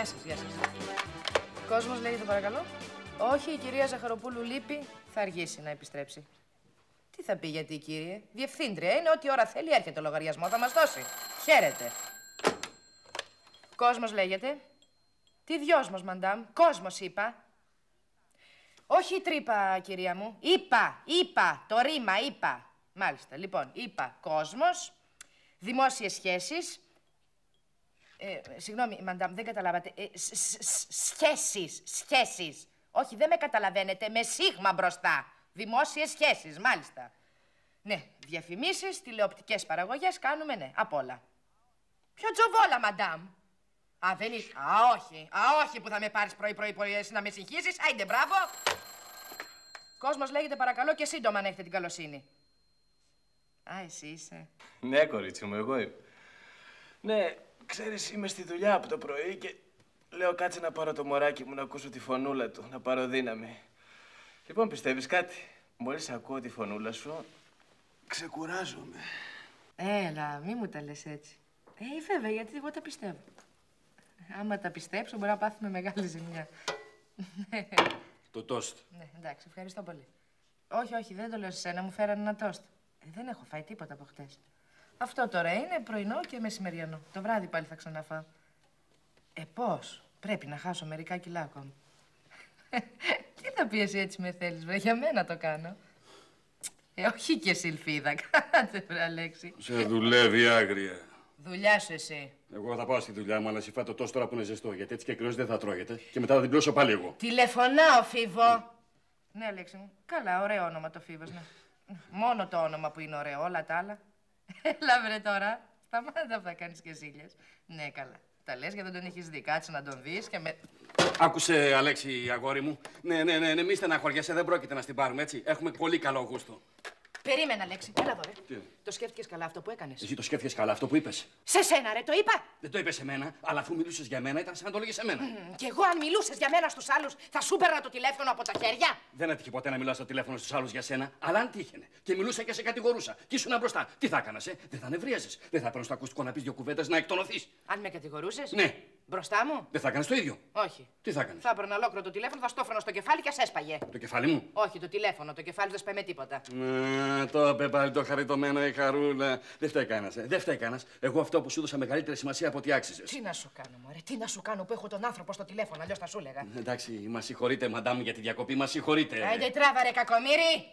Γεια σας, γεια σας. Κόσμος λέγεται παρακαλώ. Όχι, η κυρία Ζαχαροπούλου λείπει. Θα αργήσει να επιστρέψει. Τι θα πει γιατί, κύριε. Διευθύντρια είναι, ό,τι ώρα θέλει έρχεται ο λογαριασμό, θα μας δώσει. Χαίρετε. Κόσμος λέγεται. Τι δυόσμος, μαντάμ. Κόσμος είπα. Όχι η τρύπα, κυρία μου. Είπα. Το ρήμα είπα. Μάλιστα, λοιπόν, είπα κόσμος, δημόσιες σχέσεις. Συγγνώμη, μαντάμ, δεν καταλάβατε. Σχέσεις. Όχι, δεν με καταλαβαίνετε, με σίγμα μπροστά. Δημόσιες σχέσεις, μάλιστα. Ναι, διαφημίσεις, τηλεοπτικές παραγωγές, κάνουμε, ναι, απ' όλα. Ποιο τζοβόλα, μαντάμ. Δεν είσαι. Όχι που θα με πάρεις πρωί εσύ να με συγχύσεις. Άιντε, μπράβο. Κόσμος λέγεται παρακαλώ και σύντομα αν έχετε την καλοσύνη. Εσύ είσαι. Ναι, κορίτσι μου, εγώ είμαι. Ναι, ξέρεις, είμαι στη δουλειά από το πρωί και λέω κάτσε να πάρω το μωράκι μου να ακούσω τη φωνούλα του, να πάρω δύναμη. Λοιπόν, πιστεύεις κάτι. Μόλις ακούω τη φωνούλα σου, ξεκουράζομαι. Έλα, μη μου τα λες έτσι. Βέβαια, γιατί εγώ τα πιστεύω. Άμα τα πιστέψω, μπορεί να πάθουμε μεγάλη ζημιά. Το τόστ. Ναι, εντάξει, ευχαριστώ πολύ. Όχι, δεν το λέω σε σένα, μου φέρανε ένα τόστ. Δεν έχω φάει τίποτα από χτες. Αυτό τώρα είναι πρωινό και μεσημεριανό. Το βράδυ πάλι θα ξαναφάω. Πώς, πρέπει να χάσω μερικά κιλά ακόμα. Τι θα πει εσύ έτσι με θέλεις, βρε, για μένα το κάνω. Όχι και σιλφίδα, κάτσε βρε Αλέξη. Σε δουλεύει άγρια. Δουλειά σου εσύ. Εγώ θα πάω στη δουλειά μου, αλλά εσύ φάτε το τόστ τώρα που είναι ζεστό, γιατί έτσι και κρυός δεν θα τρώγεται. Και μετά θα την πλώσω πάλι εγώ. Τηλεφωνάω, Φίβο. Ναι, Αλέξη μου. Καλά, ωραίο όνομα το Φίβος, ναι. Μόνο το όνομα που είναι ωραίο, όλα τα άλλα. Έλα βρε τώρα. Σταμάτα που θα κάνεις και ζήλιες. Ναι, καλά. Τα λες γιατί δεν τον έχεις δει. Κάτσε να τον δεις και με... Άκουσε, Αλέξη, αγόρι μου. Ναι, μη στεναχωριέσαι, δεν πρόκειται να στην πάρουμε, έτσι. Έχουμε πολύ καλό γούστο. Περίμενα, Αλέξη. Έλα εδώ, ρε. Τι? Το σκέφτηκες καλά αυτό που έκανες. Εσύ το σκέφτηκες καλά αυτό που είπες. Σε σένα, ρε, το είπα. Δεν το είπες σε μένα, αλλά αφού μιλούσες για μένα, ήταν σαν να το λέγες σε μένα. Κι εγώ, αν μιλούσες για μένα στους άλλους, θα σου παίρνα το τηλέφωνο από τα χέρια. Δεν έτυχε ποτέ να μιλάς στο τηλέφωνο στους άλλους για σένα, αλλά αν τύχαινε και μιλούσα και σε κατηγορούσα και ήσουν μπροστά, τι θα έκανας, δεν θα νευρίαζες. Δεν θα έπαιρνες στο ακουστικό να πεις δύο κουβέντες να εκτονωθείς. Αν με κατηγορούσες. Ναι. Μπροστά μου. Δεν θα έκανες το ίδιο. Όχι. Τι θα έκανες. Θα έπαιρνα ολόκληρο το τηλέφωνο, θα στόφρανα στο κεφάλι και ας έσπαγε. Το κεφάλι μου. Όχι, το τηλέφωνο. Το κεφάλι δεν σπάει με τίποτα. Το είπε πάλι το χαριτωμένο η χαρούλα. Δεν φταίει κανένας. Δεν φταίει κανένας. Εγώ αυτό που σου έδωσα μεγαλύτερη σημασία από ό,τι άξιζες. Τι να σου κάνω, μωρέ, τι να σου κάνω που έχω τον άνθρωπο στο τηλέφωνο, αλλιώς θα σου έλεγα. Εντάξει, μα συγχωρείτε, μαντάμ, για τη διακοπή, μα συγχωρείτε. Άιντε τράβα, ρε κακομοίρη.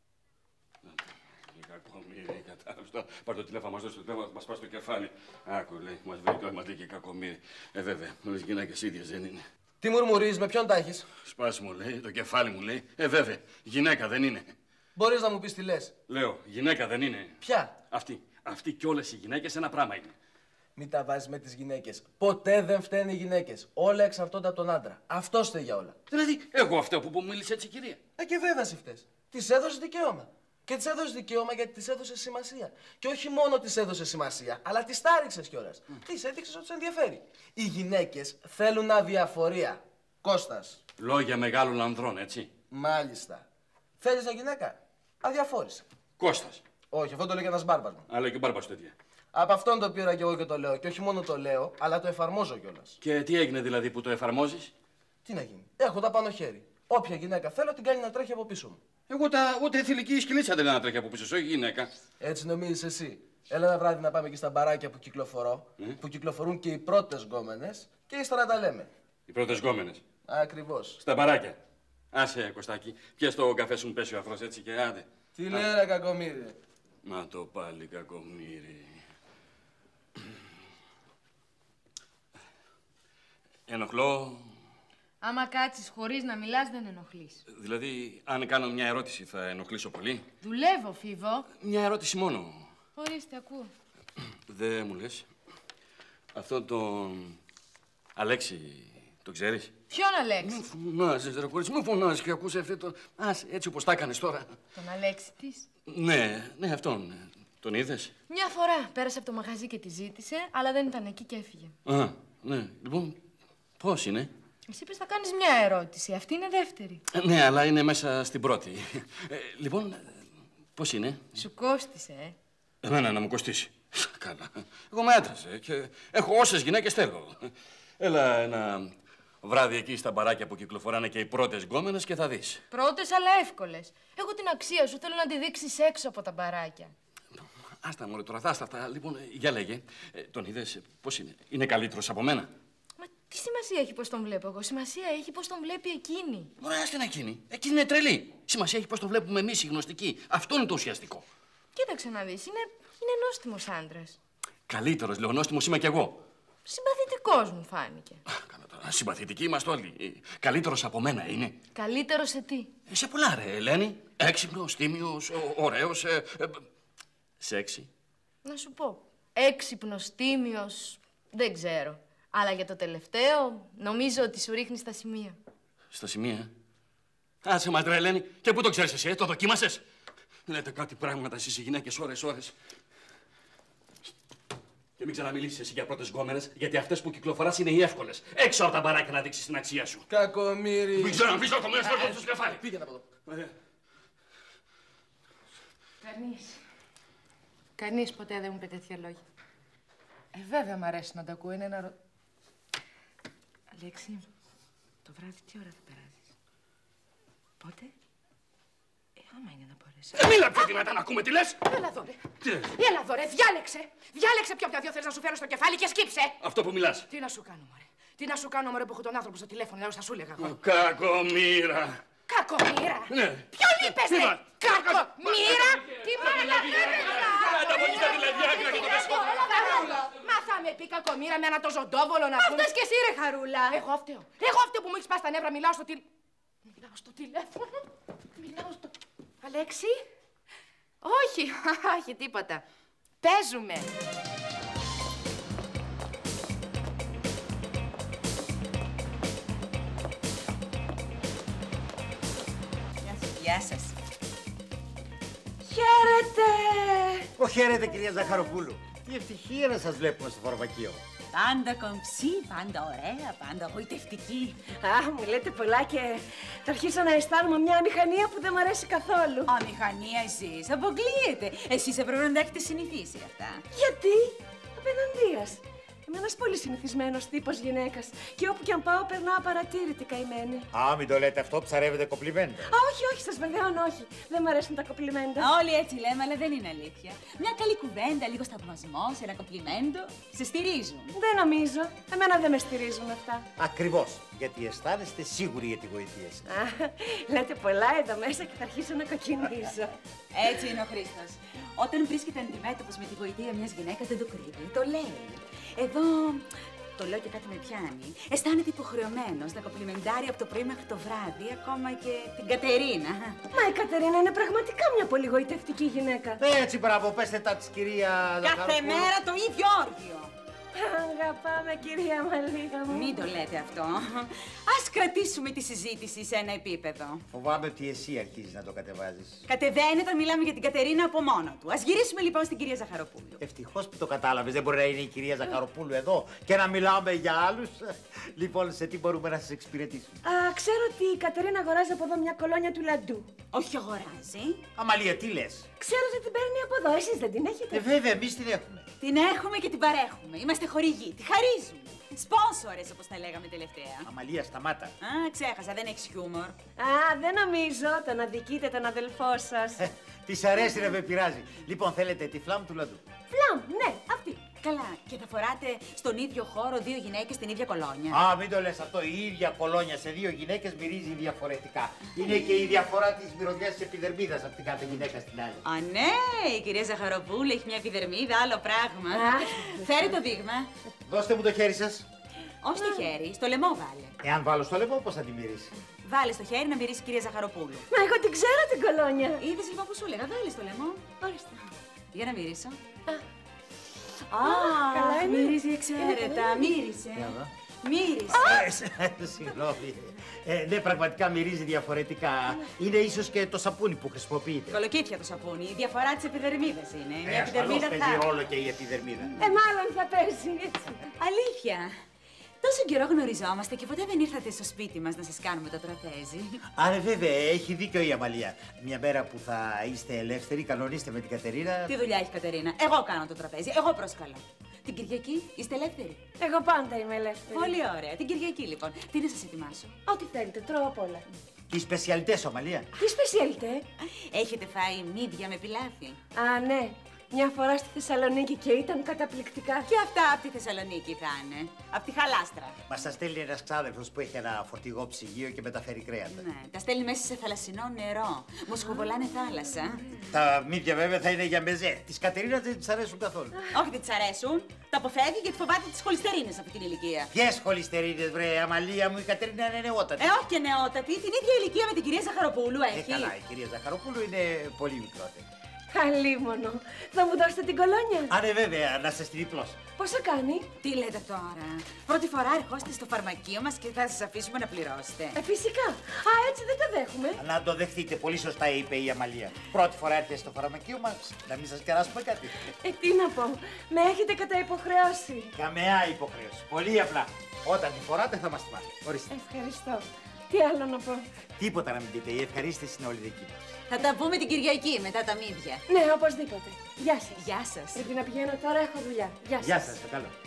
Κακομοίρη, κατάλαβα. Πάρ' το τηλέφωνο, μας δώσει το τηλέφωνο, μας πας στο κεφάλι. Άκου, λέει, μας βρει τώρα, μας λέει και κακομοίρη. Βέβαια, όλες οι γυναίκες ίδιες δεν είναι. Τι μουρμουρίζεις, με ποιον τα έχεις. Σπάσει μου, λέει, το κεφάλι μου, λέει. Βέβαια, γυναίκα δεν είναι. Μπορείς να μου πεις τι λες. Λέω, γυναίκα δεν είναι. Ποια. Αυτή κι όλες οι γυναίκες ένα πράγμα είναι. Μην τα βάζεις με τις γυναίκες. Ποτέ δεν φταίνουν οι γυναίκες. Όλα εξαρτώνται από τον άντρα. Αυτός φταίει για όλα. Δηλαδή, εγώ αυτό που μίλησε έτσι, κυρία. Και βέβαια εσύ φταίς. Της έδωσε δικαίωμα. Και της έδωσε δικαίωμα γιατί της έδωσε σημασία. Και όχι μόνο της έδωσε σημασία, αλλά της τάριξες κιόλας. Της έδειξες ότι σε ενδιαφέρει. Οι γυναίκες θέλουν αδιαφορία. Κώστας. Λόγια μεγάλων ανδρών, έτσι. Μάλιστα. Θέλεις μια γυναίκα. Αδιαφόρησε. Κώστας. Όχι, αυτό το λέει ένας μπάρμπας μου. Αλλά και ο μπάρμπας το ίδιο. Από αυτόν το πήρα κι εγώ και το λέω. Και όχι μόνο το λέω, αλλά το εφαρμόζω κιόλας. Και τι έγινε δηλαδή που το εφαρμόζεις. Τι να γίνει. Έχω τα πάνω χέρι. Όποια γυναίκα θέλω την κάνει να τρέχει από πίσω μου. Εγώ ούτε θηλυκή σκυλίτσα δεν να τρέχει από πίσω, όχι γυναίκα. Έτσι νομίζεις εσύ. Έλα ένα βράδυ να πάμε και στα μπαράκια που κυκλοφορώ, που κυκλοφορούν και οι πρώτες γκόμενες και ύστερα τα λέμε. Οι πρώτες γκόμενες. Ακριβώς. Στα μπαράκια. Άσε, Κωστάκη, πιες το καφέ σου μου πέσει ο αφρός έτσι και άντε. Τι λέει ρε κακομοίρη. Να το πάλι κακομοίρη. Ενοχλώ. Άμα κάτσεις χωρίς να μιλάς, δεν ενοχλείς. Δηλαδή, αν κάνω μια ερώτηση, θα ενοχλήσω πολύ. Δουλεύω, Φίβο. Μια ερώτηση μόνο. Ορίστε, ακούω. Δεν μου λες. Αυτό τον Αλέξη, το ξέρεις. Ποιον Αλέξη? Μην φωνάζεις, ρε κορίτσι, μην φωνάζεις και ακούσε αυτό το... Άσε, έτσι όπως τα έκανες τώρα. Τον Αλέξη της. Ναι, αυτόν. Τον είδες. Μια φορά πέρασε από το μαγαζί και τη ζήτησε, αλλά δεν ήταν εκεί και έφυγε. Α, ναι. Λοιπόν, πώς είναι. Εσύ είπες θα κάνεις μια ερώτηση, αυτή είναι δεύτερη. Ναι, αλλά είναι μέσα στην πρώτη. Λοιπόν, πώς είναι. Σου κόστισε, Εμένα να μου κοστίσει. Καλά. Εγώ είμαι άντρας και έχω όσες γυναίκες θέλω. Έλα ένα βράδυ εκεί στα μπαράκια που κυκλοφοράνε και οι πρώτες γκόμενες και θα δεις. Πρώτες αλλά εύκολες. Έχω την αξία σου, θέλω να τη δείξεις έξω από τα μπαράκια. Άστα μωρέ τώρα, άστα αυτά. Λοιπόν, για λέγε, τον είδες πώς είναι, είναι καλύτερος από μένα? Μα τι σημασία έχει πώς τον βλέπω εγώ, σημασία έχει πώς τον βλέπει εκείνη. Μωρέ, άστα εκείνη. Εκείνη είναι τρελή. Σημασία έχει πώς τον βλέπουμε εμείς οι γνωστικοί. Αυτό είναι το ουσιαστικό. Κοίταξε να δεις, είναι νόστιμος άντρας. Καλύτερος, λέω, νόστιμος είμαι κι εγώ. Συμπαθητικός μου φάνηκε. Καλά τώρα, συμπαθητικοί είμαστε όλοι. Καλύτερος από μένα είναι. Καλύτερος σε τι? Σε πολλά ρε, Ελένη. Έξυπνος, τίμιος, ωραίος, σεξι. Να σου πω, έξυπνος, τίμιος, δεν ξέρω. Αλλά για το τελευταίο, νομίζω ότι σου ρίχνει στα σημεία. Στα σημεία? Άσε μας ρε, Ελένη. Και πού το ξέρεις εσύ, το δοκίμασες? Λέτε κάτι πράγματα εσείς οι γυναίκες ώρες. Και μην ξαναμιλήσεις εσύ για πρώτες γκόμενες, γιατί αυτές που κυκλοφοράς είναι οι εύκολες. Έξω από τα μπαράκια να δείξεις την αξία σου. Κακομοίρη. Μην ξαναπείς το κομμένος στο σκεφάλι. Πήγαινε από εδώ. Κανείς ποτέ δεν μου είπε τέτοια λόγια. Βέβαια μ' αρέσει να τα ακούω, είναι ένα Αλέξη, το βράδυ τι ώρα θα περάσεις? Πότε? Άμα είναι να μπορέσει. Μίλα πιο δυνατά να ακούμε τι λες. Έλα εδώ, ρε. Έλα εδώ, ρε. Διάλεξε ποιο από τα δύο θες να σου φέρω στο κεφάλι και σκύψε. Αυτό που μιλάς. Τι να σου κάνω, μωρέ. Τι να σου κάνω, μωρέ, που έχω τον άνθρωπο στο τηλέφωνο, λέω, θα σου έλεγα εγώ. Κακομοίρα. Κακομοίρα. Ναι. Ποιον είπες, ρε. Κακομοίρα. Τι μάλακα, Μα θα με πει κακομοίρα με ένα το ζωντόβολο να πούμε. Αυτές και εσύ, ρε Χαρούλα. Εγώ φταίω που μου έχεις πάει στα νεύρα, μιλάω στο τηλέφωνο. Αλέξη. Όχι, τίποτα. Παίζουμε. Γεια σας. Χαίρετε. Χαίρετε, κυρία Ζαχαροπούλου. Τι ευτυχία να σας βλέπουμε στο φαρμακείο. Πάντα κομψή, πάντα ωραία, πάντα γοητευτική. Μου λέτε πολλά και θα αρχίσω να αισθάνομαι μια αμηχανία που δεν μου αρέσει καθόλου. Αμηχανία εσείς, αποκλείεται. Εσείς έπρεπε να τα έχετε συνηθίσει αυτά. Γιατί? Απέναντίας. Είμαι ένας πολύ συνηθισμένος τύπος γυναίκας και όπου κι αν πάω περνάω απαρατήρητη καημένη. Μην το λέτε αυτό, ψαρεύετε κοπλιμέντα. Όχι, σας βεβαιώνω, όχι. Δεν μου αρέσουν τα κοπλιμέντα. Όλοι έτσι λέμε, αλλά δεν είναι αλήθεια. Μια καλή κουβέντα, λίγο σταυμασμός, ένα κοπλιμέντο, σε στηρίζουν. Δεν νομίζω. Εμένα δεν με στηρίζουν αυτά. Ακριβώς, γιατί αισθάνεστε σίγουροι για τη γοητεία σας. Λέτε πολλά εδώ μέσα και θα αρχίσω να κοκκινίζω. Έτσι είναι ο Χρήστος. Όταν βρίσκεται αντιμέτωπος με τη γοητεία μιας γυναίκας δεν το κρύβει, το λέει. Εδώ, το λέω και κάτι με πιάνει, αισθάνεται υποχρεωμένος να κοπλιμεντάρει από το πρωί μέχρι το βράδυ, ακόμα και την Κατερίνα. Μα η Κατερίνα είναι πραγματικά μια πολύ γοητευτική γυναίκα. Έτσι, μπράβο, πέστε τα της κυρία Ζαχαροπούλου. Κάθε μέρα το ίδιο όργιο. Αγαπάμε, κυρία Μαλίγα μου. Μην το λέτε αυτό. Ας κρατήσουμε τη συζήτηση σε ένα επίπεδο. Φοβάμαι ότι εσύ αρχίζεις να το κατεβάζεις. Κατεβαίνει όταν μιλάμε για την Κατερίνα από μόνο του. Ας γυρίσουμε λοιπόν στην κυρία Ζαχαροπούλου. Ευτυχώς που το κατάλαβες. Δεν μπορεί να είναι η κυρία Ζαχαροπούλου εδώ και να μιλάμε για άλλους. Λοιπόν, σε τι μπορούμε να σας εξυπηρετήσουμε? Ξέρω ότι η Κατερίνα αγοράζει από εδώ μια κολόνια του Λαντού. Όχι αγοράζει. Αμαλία, τι λες? Ξέρω ότι την παίρνει από εδώ. Εσείς δεν την έχετε? Βέβαια, εμείς την έχουμε. Την έχουμε και την παρέχουμε. Είμαστε χορηγοί. Τη χαρίζουμε. Σπόνσορες, όπως τα λέγαμε τελευταία. Αμαλία, σταμάτα. Ξέχασα, δεν έχεις χιούμορ. Δεν νομίζω. Τον αδικείτε τον αδελφό σας. Της αρέσει να με πειράζει. Λοιπόν, θέλετε τη φλάμ του Λαντού? Φλάμ, ναι, αυτή. Καλά, και θα φοράτε στον ίδιο χώρο δύο γυναίκες στην ίδια κολόνια. Μην το λες αυτό. Η ίδια κολόνια σε δύο γυναίκες μυρίζει διαφορετικά. Είναι και η διαφορά της μυρωδιάς της επιδερμίδας από την κάθε γυναίκα στην άλλη. Ναι, η κυρία Ζαχαροπούλου έχει μια επιδερμίδα, άλλο πράγμα. Φέρει το δείγμα. Δώστε μου το χέρι σας. Όχι στο χέρι, στο λαιμό βάλε. Εάν βάλω στο λαιμό, πώς θα τη μυρίσει? Βάλε στο χέρι να μυρίσει η κυρία Ζαχαροπούλου. Μα εγώ την ξέρω την κολόνια. Είδες λοιπόν που σου έλεγα, βάλε στο λαιμό. Ορίστε. Για να μυρίσω. Καλά είναι. Μυρίζει εξαίρετα. Μύρισε. Μύρισε. Συγγνώμη. Ναι, πραγματικά μυρίζει διαφορετικά. Είναι ίσως και το σαπούνι που χρησιμοποιείτε. Κολοκύθια το σαπούνι. Η διαφορά της επιδερμίδας είναι. Μια Ασφαλώς επιδερμίδα παίζει ρόλο και η επιδερμίδα. Μάλλον θα πέσει έτσι. Αλήθεια. Τόσο καιρό γνωριζόμαστε και ποτέ δεν ήρθατε στο σπίτι μας να σας κάνουμε το τραπέζι. Βέβαια, έχει δίκιο η Αμαλία. Μια μέρα που θα είστε ελεύθεροι, κανονίστε με την Κατερίνα. Τι δουλειά έχει η Κατερίνα. Εγώ κάνω το τραπέζι. Εγώ προσκαλώ. Την Κυριακή είστε ελεύθεροι? Εγώ πάντα είμαι ελεύθερη. Πολύ ωραία. Την Κυριακή λοιπόν. Τι να σας ετοιμάσω? Ό,τι θέλετε, τρώω απ' όλα. Τι σπεσιαλιτές, Ομαλία. Τι σπεσιαλιτέ? Έχετε φάει μύδια με πιλάφι? Α, ναι. Μια φορά στη Θεσσαλονίκη και ήταν καταπληκτικά. Και αυτά από τη Θεσσαλονίκη θα είναι. Από τη Χαλάστρα. Μας τα στέλνει ένας ξάδερφος που έχει ένα φορτηγό ψυγείο και μεταφέρει κρέατα. Ναι, τα στέλνει μέσα σε θαλασσινό νερό. Μοσχοβολάνε θάλασσα. Τα μύδια βέβαια θα είναι για μεζέ. Της Κατερίνας δεν της αρέσουν καθόλου. Όχι, δεν της αρέσουν. Τα αποφεύγει γιατί φοβάται τις χολυστερίνες αυτή την ηλικία. Ποιες χολυστερίνες, βρε, Αμαλία μου, η Κατερίνα είναι νεότατη. Όχι και νεότατη, την ίδια ηλικία με την κυρία Ζαχαροπούλου έχει. Καλά, η κυρία Ζαχαροπούλου είναι πολύ μικρότερη. Αλίμονο. Θα μου δώσετε την κολόνια? Α, ναι, βέβαια, να σας τη διπλώσω. Πόσο κάνει? Τι λέτε τώρα? Πρώτη φορά ερχόστε στο φαρμακείο μας και θα σας αφήσουμε να πληρώσετε. Φυσικά. Α, έτσι δεν το δέχουμε. Να το δεχτείτε, πολύ σωστά είπε η Αμαλία. Πρώτη φορά έρθετε στο φαρμακείο μας, να μην σας κεράσουμε κάτι. Τι να πω. Με έχετε κατά υποχρεώσει. Καμιά υποχρέωση. Πολύ απλά. Όταν τη φοράτε θα μας θυμάστε. Ορίστε. Ευχαριστώ. Τι άλλο να πω? Τίποτα να μην πείτε. Η ευχαρίστηση είναι όλη δική μας. Θα τα πούμε την Κυριακή μετά τα μύδια. Ναι, οπωσδήποτε. Γεια σας. Γεια σας. Πρέπει να πηγαίνω τώρα, έχω δουλειά. Γεια σας. Γεια σας, το καλό.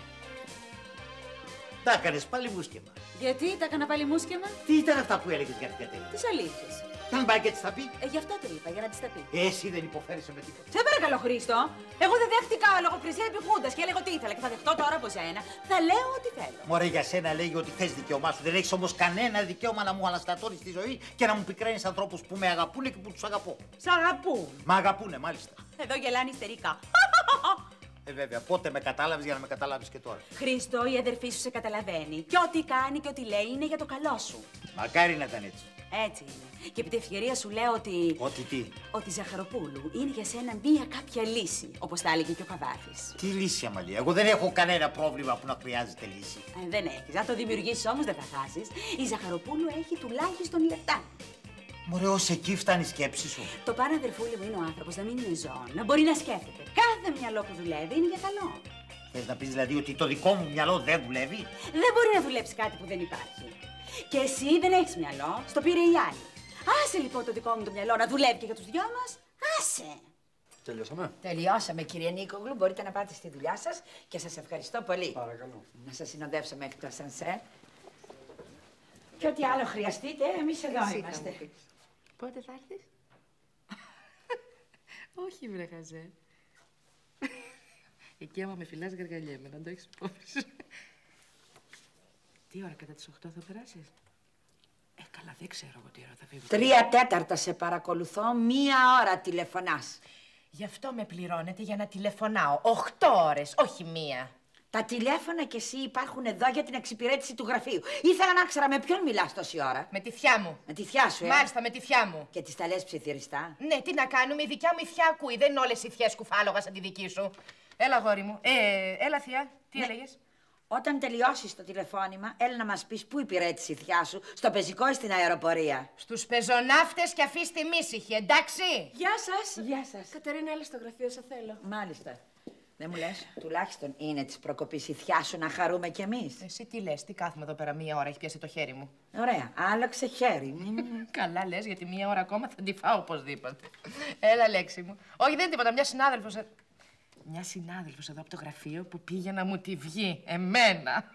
Τα έκανες πάλι μουσκεμα. Γιατί τα έκανα πάλι μουσκεμα? Τι ήταν αυτά που έλεγες για την Κατερίνα? Τις αλήθειες. Και αν πάει και της τα πει. Γι' αυτό το είπα, για να της τα πει. Εσύ δεν υποφέρεσαι με τίποτα. Σε παρακαλώ, Χρήστο. Εγώ δεν δέχτηκα λογοκρισία επιχούντας και έλεγα ότι ήθελα και θα δεχτώ τώρα από σένα. Θα λέω ό,τι θέλω. Μωρέ, για σένα λέγει ότι θες δικαίωμά σου. Δεν έχεις όμως κανένα δικαίωμα να μου αναστατώνεις τη ζωή και να μου πικραίνεις ανθρώπους που με αγαπούνε και που τους αγαπώ. Σ' αγαπούν. Μ' αγαπούνε, μάλιστα. Εδώ γελάνε ιστερικά. Βέβαια, πότε με κατάλαβες για να με καταλάβεις και τώρα. Χρήστο, η αδερφή σου σε καταλαβαίνει. Και ό,τι κάνει και ό,τι λέει είναι για το καλό σου. Μακάρι να ήταν έτσι. Έτσι είναι. Και επί τη ευκαιρία σου λέω ότι. Ότι τι? Ότι η Ζαχαροπούλου είναι για σένα μία κάποια λύση. Όπως τα έλεγε και ο Καβάφης. Τι λύση, Αμαλία? Εγώ δεν έχω κανένα πρόβλημα που να χρειάζεται λύση. Δεν έχεις. Αν το δημιουργήσεις όμως δεν θα χάσεις. Η Ζαχαροπούλου έχει τουλάχιστον λεφτά. Μωρέ, ως εκεί φτάνει η σκέψη σου. Το πάνω αδερφούλη μου είναι ο άνθρωπος να μην είναι ζώο. Να μπορεί να σκέφτεται. Κάθε μυαλό που δουλεύει είναι για καλό. Θες να πεις δηλαδή ότι το δικό μου μυαλό δεν δουλεύει? Δεν μπορεί να δουλέψει κάτι που δεν υπάρχει. Και εσύ δεν έχεις μυαλό, στο πήρε η άλλη. Άσε λοιπόν το δικό μου το μυαλό να δουλεύει και για τους δυο μας. Άσε. Τελειώσαμε. Τελειώσαμε, κύριε Νίκογλου. Μπορείτε να πάτε στη δουλειά σας και σας ευχαριστώ πολύ. Παρακαλώ. Να σας συνοδεύσω μέχρι το ασανσέρ. Και ό,τι άλλο χρειαστείτε, εμείς εδώ είμαστε. Πότε θα έρθεις? Όχι, βρε χαζέ. Εκεί άμα με φυλάς γαργαλιέμαι, να το έχεις υπόψη. Τι ώρα κατά τις 8 θα περάσεις? Καλά, δεν ξέρω εγώ τι ώρα θα φύγω. 3/4 σε παρακολουθώ, 1 ώρα τηλεφωνάς. Γι' αυτό με πληρώνετε για να τηλεφωνάω. 8 ώρες, όχι 1. Τα τηλέφωνα κι εσύ υπάρχουν εδώ για την εξυπηρέτηση του γραφείου. Ήθελα να ξέρω με ποιον μιλάς τόση ώρα. Με τη θιά μου. Με τη θιά σου, Μάλιστα, με τη θιά μου. Και τις τα λες ψιθυριστά. Ναι, τι να κάνουμε, η δικιά μου η θιά ακούει. Δεν είναι όλες οι θιές κουφάλογα σαν τη δική σου. Έλα, γόρι μου. Έλα, θεία, τι έλεγες? Όταν τελειώσεις το τηλεφώνημα, έλα να μας πεις πού υπηρέτησε η θιά σου, στο πεζικό ή στην αεροπορία. Στους πεζοναύτες και αφήστε μίσυχη, εντάξει? Γεια σας. Γεια σας. Κατερίνα, έλα στο γραφείο, σε θέλω. Μάλιστα. Δεν μου λες, τουλάχιστον είναι της προκοπής η θιά σου να χαρούμε κι εμείς. Εσύ τι λες, τι κάθομαι εδώ πέρα 1 ώρα, έχει πιάσει το χέρι μου. Ωραία, άλλαξε χέρι. Καλά λες, γιατί 1 ώρα ακόμα θα τη φάω οπωσδήποτε. Έλα, λέξη μου. Όχι, δεν είναι τίποτα, μια συνάδελφος εδώ από το γραφείο που πήγε να μου τη βγει, εμένα.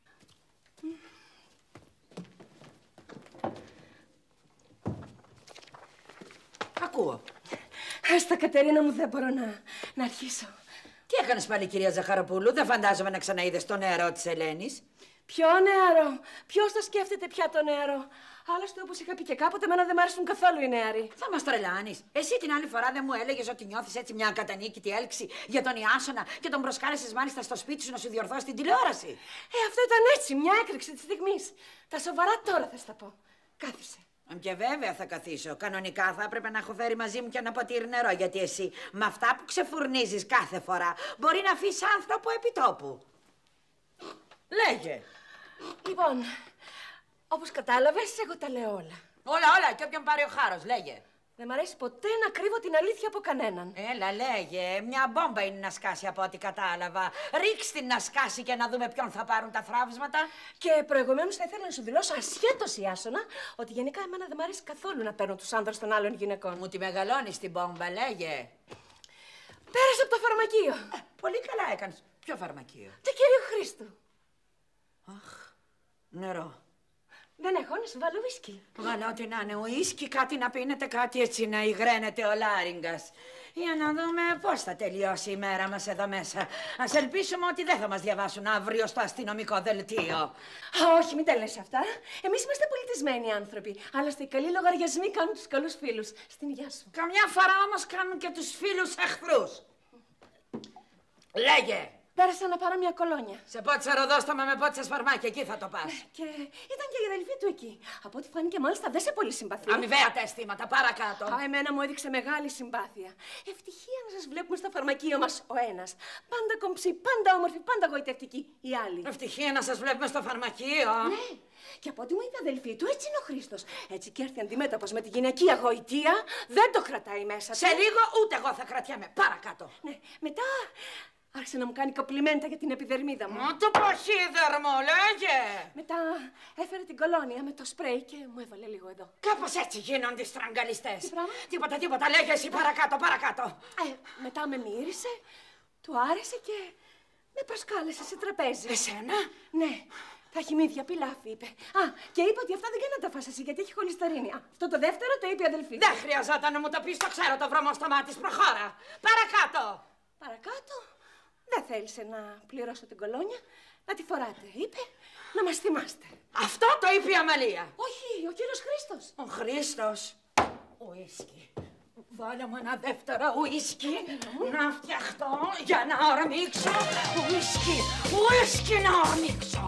Ακούω. Άστα, Κατερίνα μου, δεν μπορώ να αρχίσω. Τι έκανες πάλι, κυρία Ζαχαροπούλου? Δεν φαντάζομαι να ξαναείδες το νεαρό της Ελένης. Ποιο νεαρό? Ποιος το σκέφτεται πια το νεαρό? Άλλωστε, όπως είχα πει και κάποτε, εμένα δεν μ' αρέσουν καθόλου οι νεαροί. Θα μας τρελάνεις. Εσύ την άλλη φορά δεν μου έλεγες ότι νιώθεις έτσι μια ακατανίκητη έλξη για τον Ιάσονα και τον προσκάλεσες μάλιστα στο σπίτι σου να σου διορθώσει την τηλεόραση? Αυτό ήταν έτσι, μια έκρηξη της στιγμής. Τα σοβαρά τώρα θα στα πω. Κάθισε. Και βέβαια θα καθίσω. Κανονικά θα έπρεπε να έχω φέρει μαζί μου και ένα ποτήρι νερό, γιατί εσύ με αυτά που ξεφουρνίζεις κάθε φορά μπορεί να αφήσεις άνθρωπο επιτόπου. Λέγε. Λοιπόν, όπως κατάλαβες, εγώ τα λέω όλα. Όλα, και όποιον πάρει ο χάρος, λέγε. Δεν μ' αρέσει ποτέ να κρύβω την αλήθεια από κανέναν. Έλα, λέγε. Μια μπόμπα είναι να σκάσει από ό,τι κατάλαβα. Ρίξ την να σκάσει και να δούμε ποιον θα πάρουν τα θράψματα. Και προηγουμένως θα ήθελα να σου δηλώσω ασχέτως, Ιάσονα, ότι γενικά εμένα δεν μ' αρέσει καθόλου να παίρνω τους άνδρες των άλλων γυναικών. Μου τη μεγαλώνεις την μπόμπα, λέγε. Πέρασε από το φαρμακείο. Πολύ καλά έκανες. Ποιο φαρμακείο? Του κύριου Χρήστου. Αχ, νερό. Δεν έχω, να σου βάλω ουίσκι. Βάλω ό,τι να είναι ουίσκι, κάτι να πίνετε, κάτι έτσι να υγραίνεται ο λάριγκας. Για να δούμε πώς θα τελειώσει η μέρα μας εδώ μέσα. Ας ελπίσουμε ότι δεν θα μας διαβάσουν αύριο στο αστυνομικό δελτίο. Α, όχι, μην τα λες αυτά. Εμείς είμαστε πολιτισμένοι άνθρωποι. Άλλωστε, οι καλοί λογαριασμοί κάνουν τους καλούς φίλους. Στην υγεία σου. Καμιά φορά όμως κάνουν και τους φίλους εχθρούς. Λέγε! Πέρασα να πάρω μια κολόνια. Σε πότσα ροδόστομα με πότσες φαρμάκια, εκεί θα το πας. Και ήταν και η αδελφή του εκεί. Από ό,τι φάνηκε, μάλιστα δεν σε πολύ συμπαθεί. Αμοιβαία τα αισθήματα, παρακάτω. Α, εμένα μου έδειξε μεγάλη συμπάθεια. Ευτυχία να σας βλέπουμε στο φαρμακείο μας ο ένας. Πάντα κομψή, πάντα όμορφη, πάντα γοητευτική η άλλη. Ευτυχία να σας βλέπουμε στο φαρμακείο. Ναι. Και από ό,τι μου είπε η αδελφή του, έτσι είναι ο Χρήστος. Έτσι και έρθει αντιμέτωπος με τη γυναικεία γοητεία, δεν το κρατάει μέσα του. Σε λίγο ούτε εγώ θα κρατιέμαι. Παρακάτω. Ναι, μετά άρχισε να μου κάνει κοπλιμέντα για την επιδερμίδα μου. Το παχύδερμο, λέγε! Μετά έφερε την κολόνια με το σπρέι και μου έβαλε λίγο εδώ. Κάπως έτσι γίνονται οι στραγγαλιστές. Τι πράγμα? Τίποτα, λέγε εσύ παρακάτω, παρακάτω. Μετά με μύρισε, του άρεσε και με προσκάλεσε σε τραπέζι. Εσένα? Ναι. Θα έχει μύδια πιλάφι, είπε. Α, και είπε ότι αυτά δεν κάνει να τα φας εσύ γιατί έχει χολυστερίνη. Αυτό το δεύτερο το είπε η αδελφή. Δεν χρειαζόταν να μου το πεις, το ξέρω το βρωμό στο μάτι, προχώρα. Παρακάτω. Παρακάτω. Δεν θέλησε να πληρώσω την κολόνια, να τη φοράτε, είπε, να μας θυμάστε. Αυτό το είπε η Αμαλία. Όχι, ο κύριος Χρήστος. Ο Χρήστος. Ουίσκι. Βάλε μου ένα δεύτερο ουίσκι να φτιαχτώ για να ορμήξω. Ουίσκι να ορμήξω.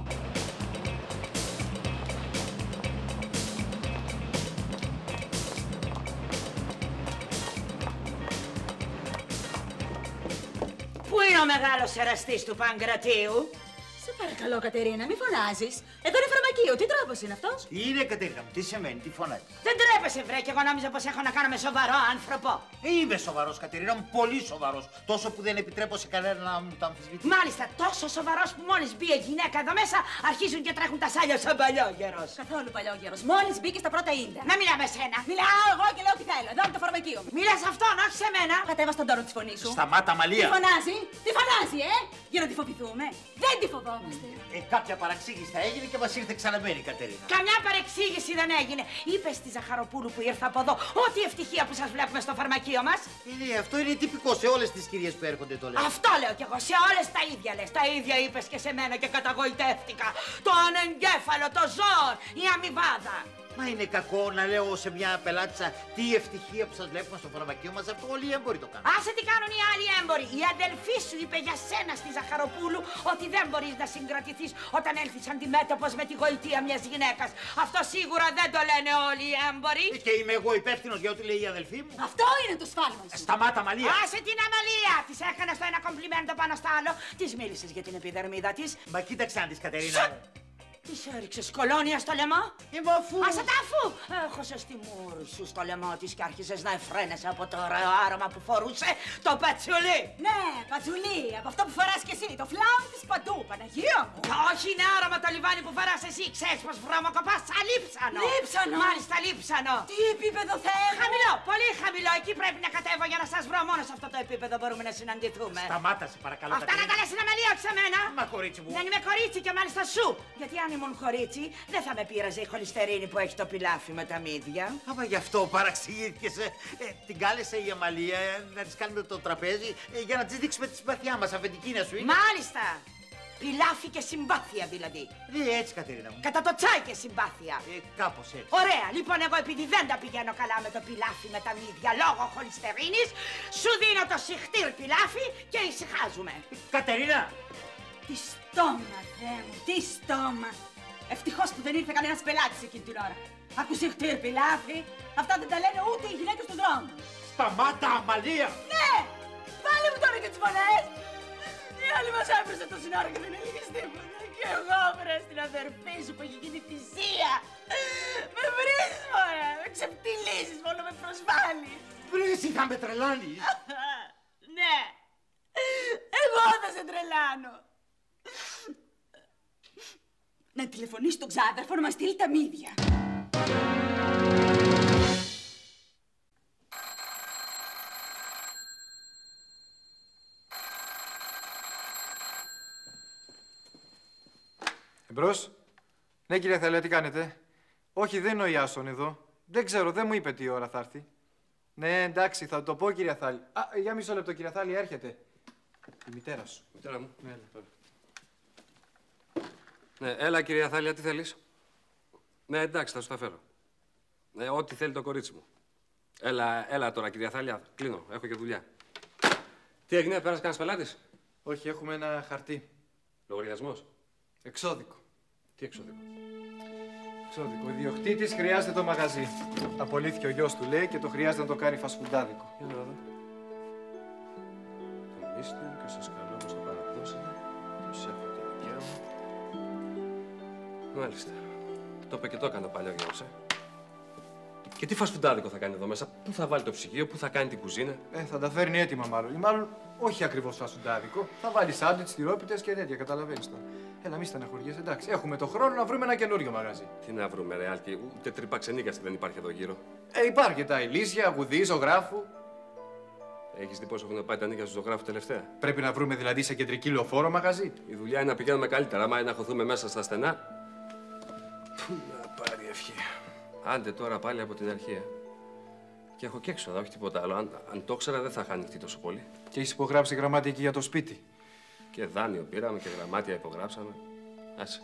Πού είναι ο μεγάλος εραστής του Παγκρατίου? Σε παρακαλώ, Κατερίνα, μη φωνάζεις. Εδώ είναι φαρμακείο. Τι τρόπος είναι αυτός? Είναι, Κατερίνα μου, τι σημαίνει, τι φωνάζει. Δεν τρέπεσαι, βρε, και εγώ νόμιζα πως έχω να κάνω με σοβαρό άνθρωπο. Είμαι σοβαρός, Κατερίνα μου, πολύ σοβαρός. Τόσο που δεν επιτρέπω σε κανένα να μου το αμφισβητήσει. Μάλιστα, τόσο σοβαρός που μόλις μπει η γυναίκα εδώ μέσα αρχίζουν και τρέχουν τα σάλια σαν παλιόγερος. Καθόλου παλιόγερος. Μόλις μπήκε στα πρώτα ίντα. Να μιλάμε εσένα. Μιλάω εγώ και λέω τι θέλω. Εδώ είναι το φαρμακείο μου. Μιλάς αυτόν, όχι σε μένα. Κατέβα στον τόνο της φωνής σου. Σταμάτα, Μαλία. Τι φωνάζει, Για να τη φοβηθούμε. Δεν τη φοβόμαστε. Κάποια παραξήγηση θα έγινε και μας ήρθε ξαναμένη, Κατερίνα. Καμιά παρεξήγηση δεν έγινε. Είπε στη Ζαχαροπούλου που ήρθε από εδώ ότι ευτυχία που σας βλέπουμε στο φαρμακείο μας. Αυτό είναι τυπικό σε όλες τις κυρίες που έρχονται, το λέω. Αυτό λέω κι εγώ. Σε όλες τα ίδια λες. Τα ίδια είπες και σε μένα και καταγοητεύτηκα. Το ανεγκέφαλο, το ζώο, η αμοιβάδα. Μα είναι κακό να λέω σε μια πελάτησα τι ευτυχία που σας βλέπουμε στο φαρμακείο μας. Αυτό όλοι οι έμποροι το κάνουν. Άσε τι κάνουν οι άλλοι έμποροι. Η αδελφή σου είπε για σένα στη Ζαχαροπούλου ότι δεν μπορείς να συγκρατηθείς όταν έλθεις αντιμέτωπος με τη γοητεία μιας γυναίκας. Αυτό σίγουρα δεν το λένε όλοι οι έμποροι. Και είμαι εγώ υπεύθυνος για ό,τι λέει η αδελφή μου. Αυτό είναι το σφάλμα σου. Σταμάτα, Μαλία. Άσε την Αμαλία. Της έκανες το ένα κομπλιμέντο πάνω στο άλλο. Της μίλησες για την επιδερμίδα της. Μα κοίταξε να δεις, Κατερίνα. Της έριξες κολόνια στο λαιμό. Αφού. Άσε τα αφού. Έχωσες τη μούρη σου στο λαιμό της και άρχισες να εφραίνεσαι από το ωραίο άρωμα που φορούσε το πατσουλί. Ναι, πατσουλί, από αυτό που φοράς και εσύ. Το φλάουν της παντού, Παναγία μου. Όχι, είναι άρωμα το λιβάνι που φοράς εσύ. Ξέρεις πως βρωμοκοπάς σαν λείψανο. Λείψανο. Μάλιστα, λείψανο. Τι επίπεδο θέλει. Χαμηλό, πολύ χαμηλό. Εκεί πρέπει να κατέβω για να σας βρω. Μόνο σε αυτό το επίπεδο μπορούμε να συναντηθούμε. Σταμάτα, σε παρακαλώ. Αυτά να τα λες στην Αμαλία, όχι σε μένα. Μα κορίτσι μου. Δεν είμαι κορίτσι και μάλιστα σου. Γιατί αν ήμουν κορίτσι, δεν θα με πείραζε η χολυστερίνη που έχει το πιλάφι με τα μύδια. Άμα γι' αυτό παραξηγήθηκες. Την κάλεσε η Αμαλία να της κάνουμε το τραπέζι για να της δείξουμε τη συμπαθιά μας. Αφεντική να σου είναι. Μάλιστα. Πιλάφι και συμπάθεια δηλαδή. Έτσι, Κατερίνα μου. Κατά το τσάι και συμπάθεια. Κάπως έτσι. Ωραία, λοιπόν, εγώ επειδή δεν τα πηγαίνω καλά με το πιλάφι με τα μύδια λόγω χολυστερίνης, σου δίνω το σιχτήρ πιλάφι και ησυχάζουμε. Κατερίνα! Τι στόμα, Θεέ μου, τι στόμα. Ευτυχώς που δεν ήρθε κανένας πελάτης εκείνη την ώρα. Ακούσε χτύρ πιλάφι, αυτά δεν τα λένε ούτε οι γυναίκες του δρόμου. Σταμάτα, Αμαλία! Ναι! Βάλε μου τώρα και τις φωνές! Η άλλη μας έφερε το σύνορο και δεν έλεγες τίποτα. Και εγώ βρες την αδερφή σου που έχει γίνει θυσία. Με βρίζεις, μωρέ! Με ξεφτυλίζεις, μόνο με προσβάλλεις. Βρύση, θα με τρελάνεις! Ναι! Εγώ θα σε τρελάνω! Να τηλεφωνήσει τον ξάδερφο να μας στείλει τα μύδια. Εμπρός. Ναι, κυρία Θαλία, τι κάνετε? Όχι, δεν είναι ο Ιάσον εδώ. Δεν ξέρω, δεν μου είπε τι ώρα θα έρθει. Ναι, εντάξει, θα το πω, κυρία Θάλη. Για μισό λεπτό, κυρία Θάλη, έρχεται. Η μητέρα σου. Μητέρα μου. Ναι, ναι, έλα, κυρία Θάλια, τι θέλεις? Ναι, εντάξει, θα σου τα φέρω. Ό,τι θέλει το κορίτσι μου. Έλα τώρα, κυρία Θάλια. Κλείνω, έχω και δουλειά. Τι έγινε, πέρασε κανένας πελάτης? Όχι, έχουμε ένα χαρτί. Λογαριασμός? Εξώδικο. Τι εξώδικο? Εξώδικο. Ο ιδιοκτήτης χρειάζεται το μαγαζί. Απολύθηκε ο γιος του, λέει, και το χρειάζεται να το κάνει φασφουντάδικο. Για να δω. Το μίστιο και σας καλώ πως θα παραδώσετε. Τους έχω το δικαίωμα. Μάλιστα. Το είπε και το έκανε ο παλιό γιος, Και τι φασφουντάδικο θα κάνει εδώ μέσα? Πού θα βάλει το ψυγείο, πού θα κάνει την κουζίνα? Θα τα φέρνει έτοιμα μάλλον. Ή μάλλον όχι ακριβώς φασφουντάδικο. Θα βάλει σάντουιτς, τυρόπιτες και τέτοια, καταλαβαίνεις τώρα. Έλα, μη στεναχωριέσαι, εντάξει. Έχουμε το χρόνο να βρούμε ένα καινούριο μαγαζί. Τι να βρούμε, ρε Άλκη, ούτε τρύπα ξενίκαστη δεν υπάρχει εδώ γύρω. Υπάρχει τα ηλίσια, γουδί, ζωγράφου. Έχεις δει πώς έχουν πάει τα νίκια του ζωγράφου τελευταία? Πρέπει να βρούμε δηλαδή σε κεντρική λεωφόρο μαγαζί. Η δουλειά είναι να πηγαίνουμε καλύτερα. Άμα είναι να χωθούμε μέσα στα στενά. Πού να πάρει ευχή. Άντε τώρα πάλι από την αρχή. Και έχω και έξοδα, όχι τίποτα άλλο. Αν το ήξερα, δεν θα είχα ανοιχτεί τόσο πολύ. Και έχεις υπογράψει γραμμάτια εκεί για το σπίτι? Και δάνειο πήραμε και γραμμάτια υπογράψαμε. Άσε.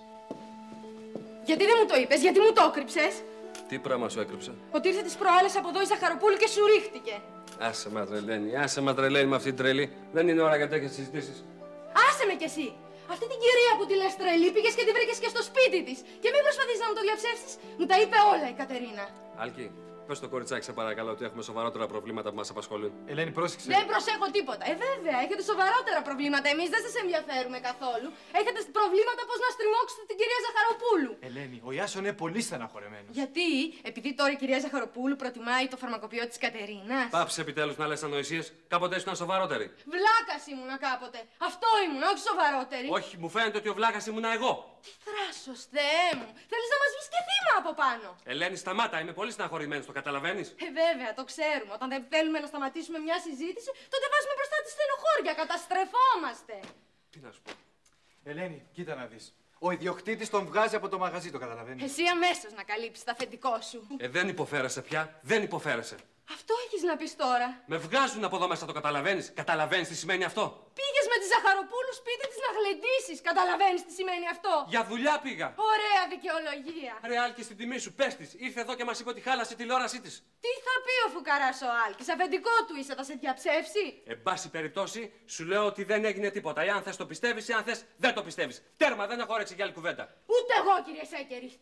Γιατί δεν μου το είπες, γιατί μου το έκρυψες? Τι πράγμα σου έκρυψα? Ότι ήρθε τις προάλλες από εδώ η Ζαχαροπούλου και σου ρίχτηκε. Άσε μα τρελαίνει με αυτή την τρελή. Δεν είναι ώρα για τέτοιες συζητήσεις. Άσε με κι εσύ. Αυτή την κυρία που τη λες τρελή πήγες και τη βρήκες και στο σπίτι της. Και μην προσπαθείς να μου το διαψεύσεις. Μου τα είπε όλα η Κατερίνα. Άλκη, πες στο κοριτσάκι, σε παρακαλώ, ότι έχουμε σοβαρότερα προβλήματα που μας απασχολούν. Ελένη, πρόσεξε. Δεν προσέχω τίποτα. Βέβαια, έχετε σοβαρότερα προβλήματα. Εμείς δεν σας ενδιαφέρουμε καθόλου. Έχετε προβλήματα πώς να στριμώξετε την κυρία Ζαχαροπούλου. Ελένη, ο Ιάσον είναι πολύ στεναχωρεμένος. Γιατί, επειδή τώρα η κυρία Ζαχαροπούλου προτιμάει το φαρμακοποιό της Κατερίνας. Πάψε επιτέλους να λες ανοησίες. Κάποτε ήσουν σοβαρότερη. Βλάκας ήμουνα κάποτε. Αυτό ήμουνα, όχι σοβαρότερη. Όχι, μου φαίνεται ότι ο βλάκας ήμουνα εγώ. Τι θράσος, Θεέ μου. Θέλεις να μας βγεις και θύμα από πάνω. Ελένη, σταμάτα. Είμαι πολύ στεναχωρημένος, το καταλαβαίνεις? Βέβαια, το ξέρουμε. Όταν δεν θέλουμε να σταματήσουμε μια συζήτηση, τότε βάζουμε μπροστά τη στενοχώρια. Καταστρεφόμαστε. Τι να σου πω. Ελένη, κοίτα να δεις. Ο ιδιοκτήτης τον βγάζει από το μαγαζί, το καταλαβαίνεις? Εσύ αμέσως να καλύψεις το αφεντικό σου. Δεν υποφέρεσαι πια. Δεν υποφέρεσαι. Αυτό έχεις να πεις τώρα. Με βγάζουν από εδώ μέσα, το καταλαβαίνεις? Καταλαβαίνεις τι σημαίνει αυτό? Πήγες με τη Ζαχαροπούλου σπίτι της να γλεντήσεις. Καταλαβαίνεις τι σημαίνει αυτό? Για δουλειά πήγα. Ωραία δικαιολογία. Ρε Άλκη, στην τιμή σου, πες της. Ήρθε εδώ και μας είπε ότι χάλασε τη τηλεόρασή της. Τι θα πει ο φουκαράς ο Άλκης? Αφεντικό του είσαι, θα σε διαψεύσει? Εν πάση περιπτώσει, σου λέω ότι δεν έγινε τίποτα. Ή αν θες το πιστεύεις, ή αν θες δεν το πιστεύεις. Τέρμα, δεν έχω όρεξη για άλλη κουβέντα. Ούτε εγώ, κύριε Σέκερη.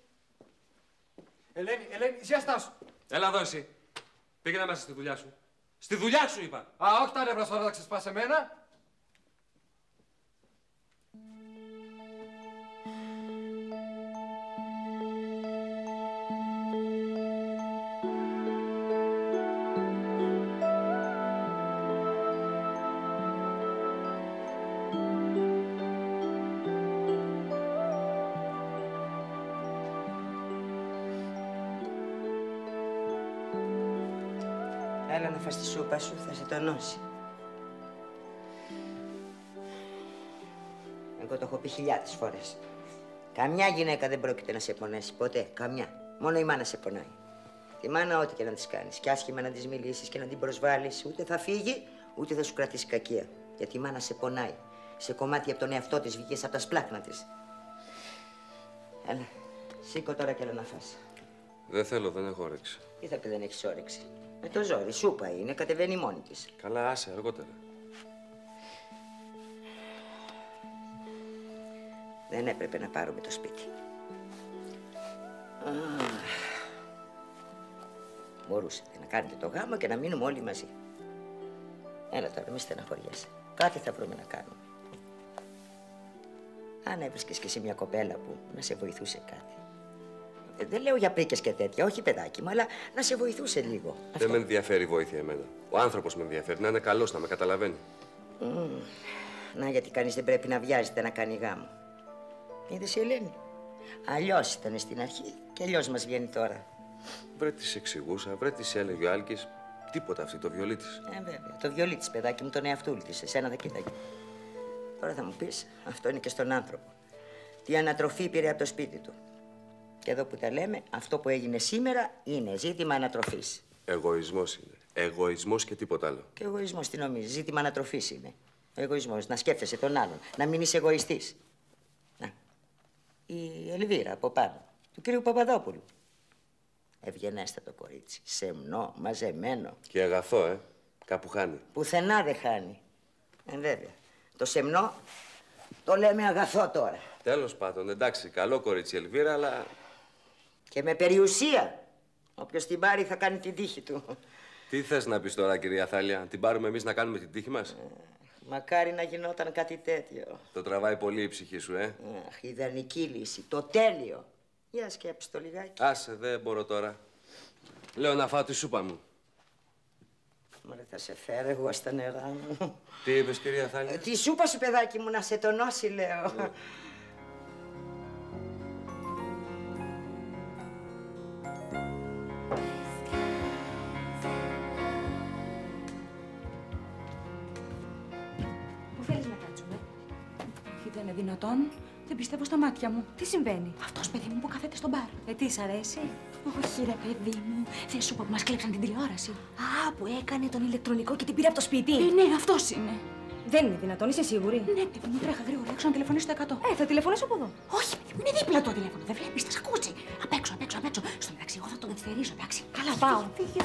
Ελένη, ζιαστά σου. Έλα εδώ εσύ. Πήγαινε μέσα στη δουλειά σου. Στη δουλειά σου είπα. Όχι τα νεύρα σου, θα ξεσπάσει εμένα. Έλα να φας τη σούπα σου, θα σε τονώσει. Εγώ το έχω πει χιλιάδες φορές. Καμιά γυναίκα δεν πρόκειται να σε πονέσει, ποτέ, καμιά. Μόνο η μάνα σε πονάει. Τη μάνα ό,τι και να της κάνεις, και άσχημα να της μιλήσεις και να την προσβάλλεις, ούτε θα φύγει, ούτε θα σου κρατήσει κακία. Γιατί η μάνα σε πονάει. Σε κομμάτια από τον εαυτό της βγήκες από τα σπλάχνα της. Έλα, σήκω τώρα και έλα να φας. Δεν θέλω, δεν έχω όρεξη. Τι θα πει δεν έχεις όρεξη? Με το ζόρι, σούπα είναι, κατεβαίνει μόνη της. Καλά, άσε, αργότερα. Δεν έπρεπε να πάρουμε το σπίτι. Μπορούσατε να κάνετε το γάμο και να μείνουμε όλοι μαζί. Έλα τώρα, μη στεναχωριέσαι. Κάτι θα βρούμε να κάνουμε. Αν έβρισκες κι εσύ μια κοπέλα που να σε βοηθούσε κάτι. Δεν λέω για πρίκες και τέτοια, όχι παιδάκι μου, αλλά να σε βοηθούσε λίγο. Δεν με ενδιαφέρει η βοήθεια εμένα. Ο άνθρωπος με ενδιαφέρει, να είναι καλός, να με καταλαβαίνει. Να, γιατί κανείς δεν πρέπει να βιάζεται να κάνει γάμο. Είδες η Ελένη? Αλλιώς ήταν στην αρχή και αλλιώς μας βγαίνει τώρα. Βρε της εξηγούσα, βρε της έλεγε ο Άλκης. Τίποτα αυτή, το βιολί της. Βέβαια, το βιολί της, παιδάκι μου, τον εαυτούλη της. Εσένα δεν κοίταγε. Τώρα θα μου πεις, αυτό είναι και στον άνθρωπο. Τι ανατροφή πήρε από το σπίτι του. Και εδώ που τα λέμε, αυτό που έγινε σήμερα είναι ζήτημα ανατροφής. Εγωισμός είναι. Εγωισμός και τίποτα άλλο. Και εγωισμός τι νομίζεις, ζήτημα ανατροφής είναι. Ο εγωισμός, να σκέφτεσαι τον άλλον, να μην είσαι εγωιστής. Να, η Ελβίρα από πάνω, του κύριου Παπαδόπουλου. Ευγενέστατο κορίτσι, σεμνό, μαζεμένο. Και αγαθό, κάπου χάνει. Πουθενά δεν χάνει. Βέβαια. Το σεμνό το λέμε αγαθό τώρα. Τέλος πάντων, εντάξει, καλό κορίτσι Ελβίρα, αλλά... Και με περιουσία. Όποιος την πάρει θα κάνει την τύχη του. Τι θες να πεις τώρα, κυρία Θάλια, την πάρουμε εμείς να κάνουμε την τύχη μας? Μακάρι να γινόταν κάτι τέτοιο. Το τραβάει πολύ η ψυχή σου, Αχ, ιδανική λύση, το τέλειο. Για σκέψου το λιγάκι. Άσε, δεν μπορώ τώρα. Λέω να φάω τη σούπα μου. Μωρέ, θα σε φέρω εγώ στα νερά μου. Τι είπες, κυρία Θάλια? Τη σούπα σου, παιδάκι μου, να σε τονώσει, λέω. Πού θέλεις να κάτσουμε? Όχι, δεν είναι δυνατόν. Δεν πιστεύω στα μάτια μου. Τι συμβαίνει? Αυτός, παιδί μου, που κάθεται στο μπαρ. Τι σ' αρέσει? Όχι, ρε παιδί μου. Θες σου πω που μας κλέψαν την τηλεόραση. Α, που έκανε τον ηλεκτρονικό και την πήρε από το σπίτι. Ναι, αυτός είναι. Δεν είναι δυνατόν, είσαι σίγουρη? Ναι, παιδί μου, τρέχα γρήγορα έξω να τηλεφωνήσω στο 100. Θα τηλεφωνήσω από εδώ. Όχι, παιδί μου, είναι δίπλα το τηλέφωνο. Δεν βλέπεις, θα σ' ακούσει. Απ' έξω. Στο μεταξύ, εγώ θα τον καθυστερήσω, εντάξει. Καλά, πάω.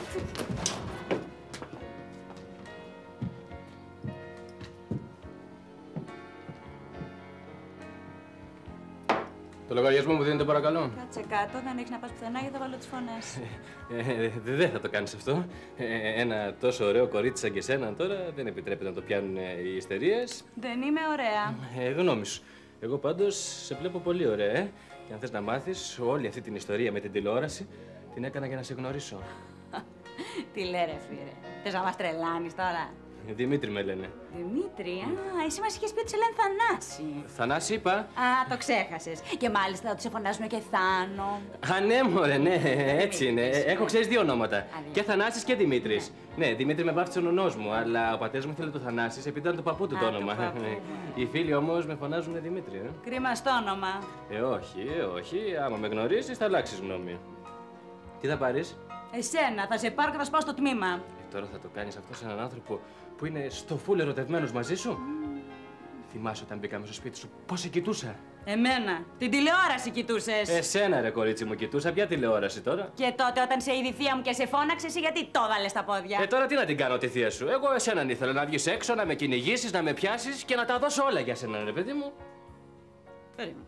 Το λογαριασμό μου δίνετε, παρακαλώ. Κάτσε κάτω, δεν έχεις να πας πουθενά γιατί θα βάλω τις φωνές. Δεν θα το κάνεις αυτό. Ένα τόσο ωραίο κορίτσι σαν και σένα τώρα δεν επιτρέπεται να το πιάνουν οι ιστερίες. Δεν είμαι ωραία. Γνώμη σου. Εγώ πάντως σε βλέπω πολύ ωραία, Και αν θες να μάθεις, όλη αυτή την ιστορία με την τηλεόραση την έκανα για να σε γνωρίσω. Τι λέει ρε φίλε, θες να μας τρελάνεις τώρα? Δημήτρη με λένε. Δημήτρη, εσύ μας είχες πει ότι σε λένε Θανάση. Θανάση είπα. Α, το ξέχασες. Και μάλιστα θα τους εφωνάζουμε και Θάνο. Α, ναι, μωρέ, ναι, έτσι είναι. Έχω ξέρεις δύο ονόματα. Και Θανάσης και Δημήτρης. Ναι, Δημήτρη με βάφτισε ο νονός μου, αλλά ο πατέρας μου ήθελε το Θανάσης επειδή ήταν το παππού του το όνομα. Οι φίλοι όμως με φωνάζουν Δημήτρη. Κρίμα στο όνομα. Όχι. Άμα με γνωρίσεις θα αλλάξεις γνώμη. Τι θα πάρεις? Εσένα, θα σε πάρω και θα σπάω στο τμήμα. Τώρα θα το κάνεις αυτό σε έναν άνθρωπο που είναι στο φουλ ερωτευμένος μαζί σου. Θυμάσαι όταν μπήκαμε στο σπίτι σου πώς σε κοιτούσα? Εμένα. Την τηλεόραση κοιτούσες. Εσένα ρε κορίτσι μου κοιτούσα. Ποια τηλεόραση τώρα? Και τότε όταν σε είδη η θεία μου και σε φώναξε, εσύ γιατί το βάλες στα πόδια? Τώρα τι να την κάνω τη θεία σου? Εγώ εσέναν ήθελα να βγεις έξω, να με κυνηγήσεις, να με πιάσεις και να τα δώσω όλα για σένα, ρε παιδί μου. Περίμενε.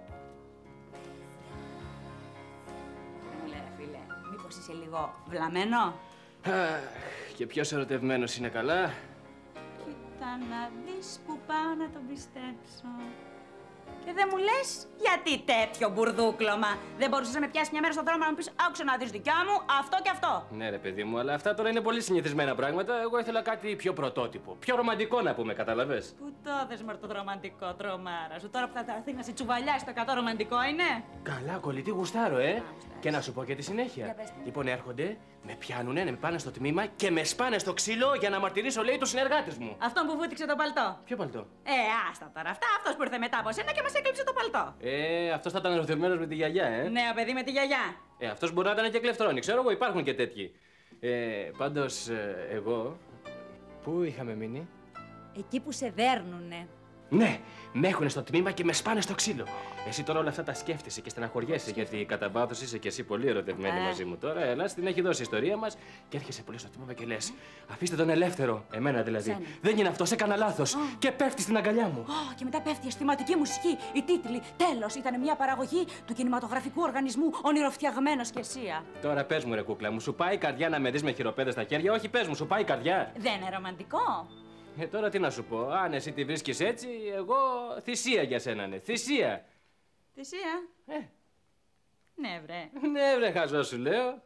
Μου λέει, φίλε, μήπως είσαι λίγο βλαμμένο? Και ποιος ερωτευμένος είναι καλά? Κοίτα να δεις που πάω να τον πιστέψω. Και δεν μου λες γιατί τέτοιο μπουρδούκλωμα? Δεν μπορούσες να με πιάσεις μια μέρα στον δρόμο να μου πεις άκουσα να δεις δικιά μου αυτό και αυτό? Ναι ρε παιδί μου, αλλά αυτά τώρα είναι πολύ συνηθισμένα πράγματα. Εγώ ήθελα κάτι πιο πρωτότυπο, πιο ρομαντικό να πούμε, καταλαβες? Πού το δες με το ρομαντικό, τρομάρα σου? Τώρα που θα έρθει να σε τσουβαλιάσει το 100 ρομαντικό είναι? Καλά, κολλητή γουστάρω, Και να σου πω και τη συνέχεια. Λοιπόν, έρχονται, με πιάνουνε, με πάνε στο τμήμα και με σπάνε στο ξύλο για να μαρτυρήσω, λέει, τους συνεργάτες μου. Αυτόν που βούτυξε το παλτό. Ποιο παλτό? Άστα τώρα αυτά. Αυτός που ήρθε μετά από σένα και μας έκλειψε το παλτό. Αυτός θα ήταν ερωτευμένος με τη γιαγιά, Ναι, ο παιδί με τη γιαγιά. Αυτός μπορεί να ήταν και κλεφτρώνη, ξέρω εγώ, υπάρχουν και τέτοιοι. Πάντως, εγώ. Πού είχαμε μείνει? Εκεί που σε δέρνουνε. Ναι, με έχουνε στο τμήμα και με σπάνε στο ξύλο. Εσύ τώρα όλα αυτά τα σκέφτεσαι και στεναχωριέσαι, γιατί κατά βάθος είσαι κι εσύ πολύ ερωτευμένη μαζί μου τώρα. Ελά, την έχει δώσει η ιστορία μας και έρχεσαι πολύ στο τμήμα και λες: αφήστε τον ελεύθερο. Εμένα δηλαδή. Σένα. Δεν είναι αυτός, έκανα λάθος. Και πέφτει στην αγκαλιά μου. Και μετά πέφτει η αισθηματική μουσική, οι τίτλοι. Τέλος, ήταν μια παραγωγή του κινηματογραφικού οργανισμού Ονειροφτιαγμένος και Σία. Τώρα πες μου, ρε κούκλα μου, σου πάει η καρδιά να με δεις με χειροπέδες στα χέρια? Όχι, πες μου, σου πάει η καρδιά? Δεν είναι ρομαντικό? Τώρα τι να σου πω, αν εσύ τη βρίσκεις έτσι, εγώ θυσία για σένα είναι, θυσία. Θυσία? Ναι βρε. Ναι βρε, χαζό σου λέω.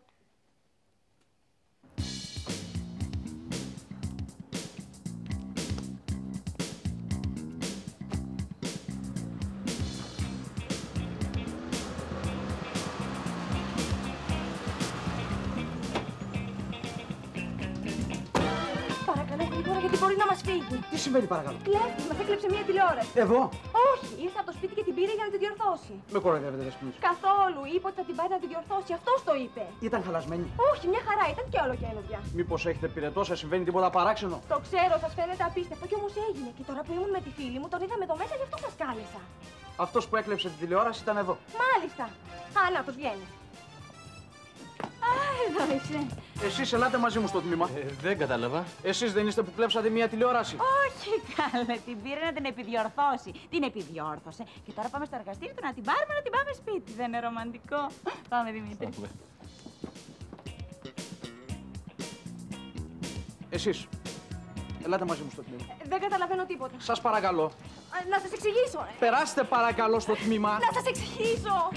Παρακαλώ, γρήγορα γιατί μπορεί να μας φύγει. Τι συμβαίνει, παρακαλώ? Κλέφτης, μας έκλεψε μια τηλεόραση. Εδώ? Όχι, ήρθε από το σπίτι και την πήρε για να τη διορθώσει. Με κοροϊδεύετε, Δεσπινούς? Καθόλου, είπε ότι θα την πάρει να τη διορθώσει. Αυτός το είπε. Ήταν χαλασμένη? Όχι, μια χαρά, ήταν και όλο καινούργια. Μήπως έχετε πυρετό, σας συμβαίνει τίποτα παράξενο? Το ξέρω, σας φαίνεται απίστευτο κι όμως έγινε. Και τώρα που ήμουν με τη φίλη μου, τον είδαμε εδώ μέσα, γι' αυτό σας κάλεσα. Αυτός που έκλεψε τη τηλεόραση ήταν εδώ. Μάλιστα. Α, να το βγαίνει. Α, εδώ είσαι. Εσείς ελάτε μαζί μου στο τμήμα. Δεν κατάλαβα. Εσείς δεν είστε που κλέψατε μια τηλεόραση? Όχι, καλέ, την πήρε να την επιδιορθώσει. Την επιδιόρθωσε. Και τώρα πάμε στο εργαστήριο του να την πάρουμε να την πάμε σπίτι. Δεν είναι ρομαντικό? Πάμε, Δημήτρη. Εσείς, ελάτε μαζί μου στο τμήμα. Δεν καταλαβαίνω τίποτα. Σας παρακαλώ. Να σας εξηγήσω. Περάστε παρακαλώ στο τμήμα. Να σας εξηγήσω.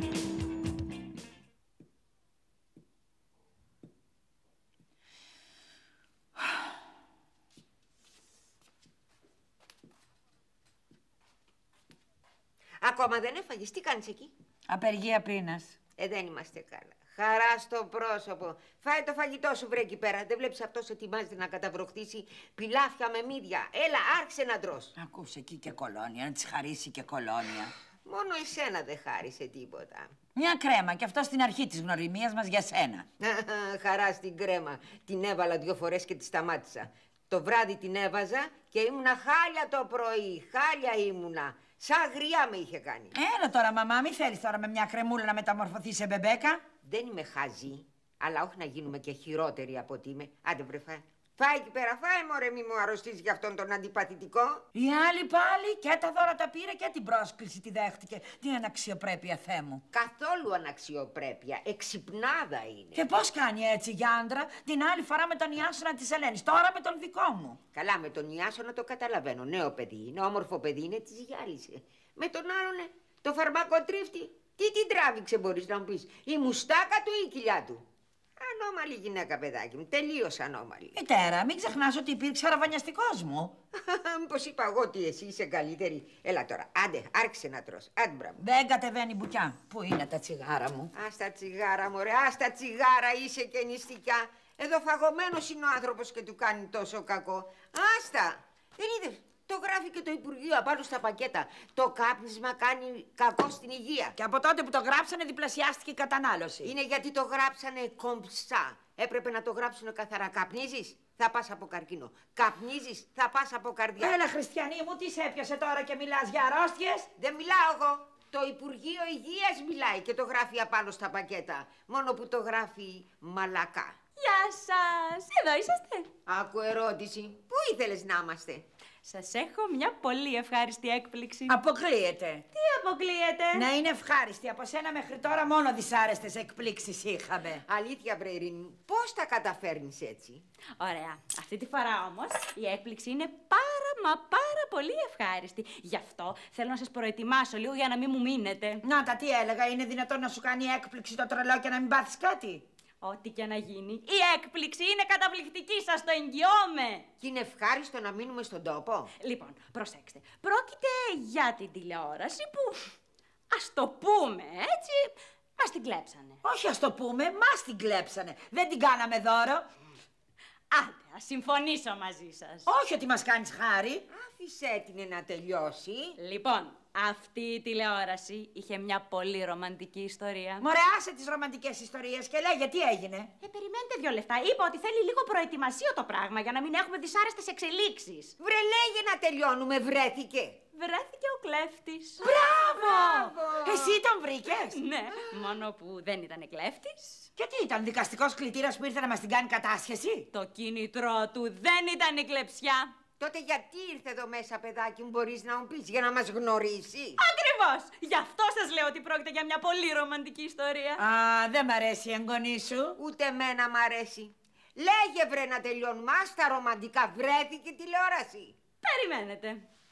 Ακόμα δεν έφαγες. Τι κάνεις εκεί? Απεργία πρίνας. Δεν είμαστε καλά. Χαρά στο πρόσωπο. Φάε το φαγητό σου, βρε εκεί πέρα. Δεν βλέπεις αυτός ετοιμάζεται να καταβροχτήσει πιλάφια με μύδια. Έλα, άρχισε να τρως. Ακούς εκεί και κολόνια, να της χαρίσει και κολόνια. Μόνο εσένα δεν χάρισε τίποτα. Μια κρέμα και αυτό στην αρχή της γνωριμίας μας για σένα. Χαρά στην κρέμα. Την έβαλα 2 φορές και τη σταμάτησα. Το βράδυ την έβαζα και ήμουνα χάλια το πρωί. Χάλια ήμουνα. Σαν γριά με είχε κάνει. Έλα τώρα, μαμά, μη θέλεις τώρα με μια κρεμούλα να μεταμορφωθεί σε μπεμπέκα. Δεν είμαι χαζή, αλλά όχι να γίνουμε και χειρότεροι από ότι είμαι. Άντε βρε φάε. Φάε εκεί πέρα, φάε μωρέ, μη μου αρρωστείς για αυτόν τον αντιπαθητικό. Η άλλη πάλι και τα δώρα τα πήρε και την πρόσκληση τη δέχτηκε. Τι αναξιοπρέπεια, Θεέ μου. Καθόλου αναξιοπρέπεια, εξυπνάδα είναι. Και πώς κάνει έτσι για άντρα, την άλλη φορά με τον Ιάσονα της Ελένης, τώρα με τον δικό μου. Καλά, με τον Ιάσονα το καταλαβαίνω. Νέο παιδί είναι, όμορφο παιδί είναι, της γυάλισε. Με τον άλλον, το φαρμακοτρίφτη, τι την τράβηξε μπορείς να μου πεις, η μουστάκα του ή η κοιλιά του. Ανώμαλη γυναίκα, παιδάκι μου, τελείως ανώμαλη. Μητέρα, μην ξεχνάς ότι υπήρξε αραβανιαστικός μου. Μήπως είπα εγώ ότι εσύ είσαι καλύτερη. Έλα τώρα, άντε, άρχισε να τρως. Άντε, μπράβο. Δεν κατεβαίνει μπουκιά. Πού είναι τα τσιγάρα μου? Ας τα τσιγάρα, μωρέ, ας τα τσιγάρα, είσαι και νηστικιά. Εδώ φαγωμένος είναι ο άνθρωπος και του κάνει τόσο κακό. Άστα, δεν είδες. Το γράφει και το Υπουργείο απάνω στα πακέτα. Το κάπνισμα κάνει κακό στην υγεία. Και από τότε που το γράψανε διπλασιάστηκε η κατανάλωση. Είναι γιατί το γράψανε κομψά. Έπρεπε να το γράψουν καθαρά. Καπνίζεις, θα πας από καρκίνο. Καπνίζεις, θα πας από καρδιά. Έλα, Χριστιανή μου, τι σε έπιασε τώρα και μιλάς για αρρώστιες? Δεν μιλάω εγώ. Το Υπουργείο Υγείας μιλάει και το γράφει απάνω στα πακέτα. Μόνο που το γράφει μαλακά. Γεια σας! Εδώ είσαστε? Άκου ερώτηση. Πού ήθελες να είμαστε? Σας έχω μια πολύ ευχάριστη έκπληξη. Αποκλείεται. Τι αποκλείεται? Να είναι ευχάριστη. Από σένα μέχρι τώρα μόνο δυσάρεστες εκπλήξεις είχαμε. Αλήθεια, βρε Ειρήνη μου, πώς τα καταφέρνεις έτσι? Ωραία. Αυτή τη φορά όμως η έκπληξη είναι πάρα πολύ ευχάριστη. Γι' αυτό θέλω να σας προετοιμάσω λίγο για να μην μου μείνετε. Να τα, τι έλεγα, είναι δυνατόν να σου κάνει έκπληξη το τρελό και να μην πάθεις κάτι? Ό,τι και να γίνει, η έκπληξη είναι καταπληκτική, σας το εγγυώμαι. Και είναι ευχάριστο να μείνουμε στον τόπο. Λοιπόν, προσέξτε. Πρόκειται για την τηλεόραση που, ας το πούμε έτσι, μας την κλέψανε. Όχι ας το πούμε, μας την κλέψανε. Δεν την κάναμε δώρο. Άντε, ας συμφωνήσω μαζί σας. Όχι ότι μας κάνεις χάρη. Άφησέ την να τελειώσει. Λοιπόν, αυτή η τηλεόραση είχε μια πολύ ρομαντική ιστορία. Μωρέ, άσε τις ρομαντικές ιστορίες και λέγε τι έγινε. Περιμένετε 2 λεπτά. Είπα ότι θέλει λίγο προετοιμασία το πράγμα για να μην έχουμε δυσάρεστες εξελίξεις. Βρε, λέγε να τελειώνουμε, βρέθηκε. Βρέθηκε ο κλέφτης. Μπράβο! Εσύ τον βρήκες? Ναι, μόνο που δεν ήταν κλέφτης. Και τι ήταν, δικαστικός κλητήρας που ήρθε να μας την κάνει κατάσχεση? Το κίνητρό του δεν ήταν η κλεψιά. Τότε γιατί ήρθε εδώ μέσα, παιδάκι μου, μπορείς να μου πεις, για να μας γνωρίσει? Ακριβώς! Γι' αυτό σας λέω ότι πρόκειται για μια πολύ ρομαντική ιστορία. Α, δεν μ' αρέσει η εγγονή σου. Ούτε εμένα μ' αρέσει. Λέγε βρε να τελειώνουμε, στα ρομαντικά, βρέθηκε τηλεόραση. Περιμένετε.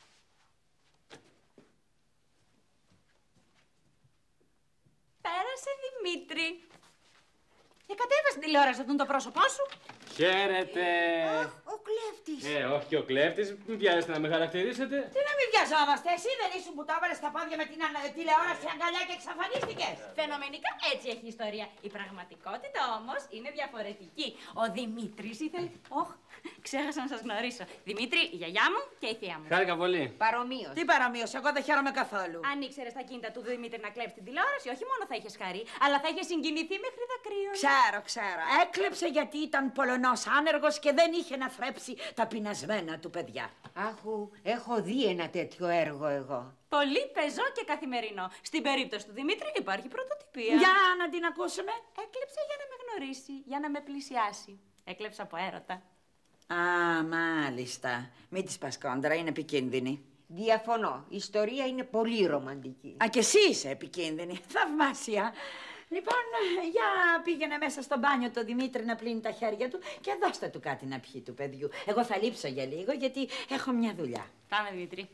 Πέρασε, Δημήτρη. Κατέβασε την τηλεόραση, θα δουν το πρόσωπό σου. Χαίρετε. Ο κλέφτης. Όχι και ο κλέφτης. Μην βιάζεστε να με χαρακτηρίσετε. Τι να μην βιαζόμαστε, εσύ δεν ήσουν που το έβαλες στα πόδια με την τηλεόραση αγκαλιά και εξαφανίστηκες? Φαινομενικά έτσι έχει η ιστορία. Η πραγματικότητα όμως είναι διαφορετική. Ο Δημήτρης ήθελε... ξέχασα να σας γνωρίσω. Δημήτρη, η γιαγιά μου και η θεία μου. Χάρηκα πολύ. Παρομοίως. Τι παρομοίως, εγώ δεν χαίρομαι καθόλου. Αν ήξερες τα κίνητα του Δημήτρη να κλέψει την τηλεόραση, όχι μόνο θα είχες χαρεί, αλλά θα είχες συγκινηθεί μέχρι δακρύων. Ξέρω. Έκλεψε γιατί ήταν Πολωνός άνεργος και δεν είχε να θρέψει τα πεινασμένα του παιδιά. Άχου, έχω δει ένα τέτοιο έργο εγώ. Πολύ πεζό και καθημερινό. Στην περίπτωση του Δημήτρη υπάρχει πρωτοτυπία. Για να την ακούσουμε. Έκλεψε για να με γνωρίσει, για να με πλησιάσει. Έκλεψε από έρωτα. Α, μάλιστα. Μην της πας κόντρα, είναι επικίνδυνη. Διαφωνώ. Η ιστορία είναι πολύ ρομαντική. Α, και εσύ είσαι επικίνδυνη. Θαυμάσια. Λοιπόν, για πήγαινε μέσα στο μπάνιο το Δημήτρη να πλύνει τα χέρια του και δώστε του κάτι να πιει του παιδιού. Εγώ θα λείψω για λίγο γιατί έχω μια δουλειά. Πάμε, Δημήτρη.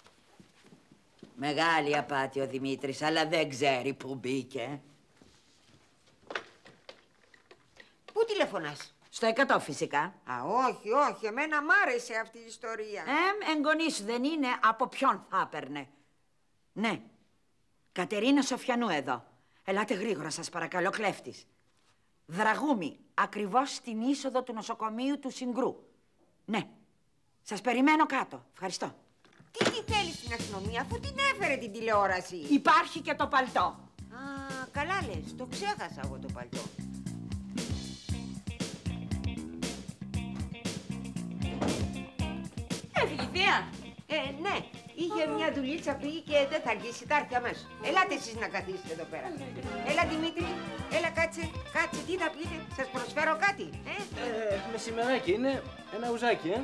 Μεγάλη απάτη ο Δημήτρης, αλλά δεν ξέρει που μπήκε. Πού τηλεφωνάς? Στο 100 φυσικά. Α, όχι, εμένα μ' άρεσε αυτή η ιστορία. Εγγονή σου δεν είναι, από ποιον θα έπαιρνε. Ναι, Κατερίνα Σοφιανού εδώ. Ελάτε γρήγορα σας παρακαλώ, κλέφτης. Δραγούμη, ακριβώς στην είσοδο του νοσοκομείου του Συγκρού. Ναι, σας περιμένω κάτω. Ευχαριστώ. Τι θέλει στην αστυνομία αφού την έφερε την τηλεόραση? Υπάρχει και το παλτό. Α, καλά λες, το ξέχασα εγώ το παλτό. Έφυγε η θεία. Ναι, είχε μια δουλίτσα πήγε και δεν θα αργήσει, θα έρθει αμέσως. Ελάτε εσείς να καθίσετε εδώ πέρα. Έλα Δημήτρη, έλα κάτσε, τι θα πείτε, σας προσφέρω κάτι, Μεσημεράκι είναι, ένα ουζάκι,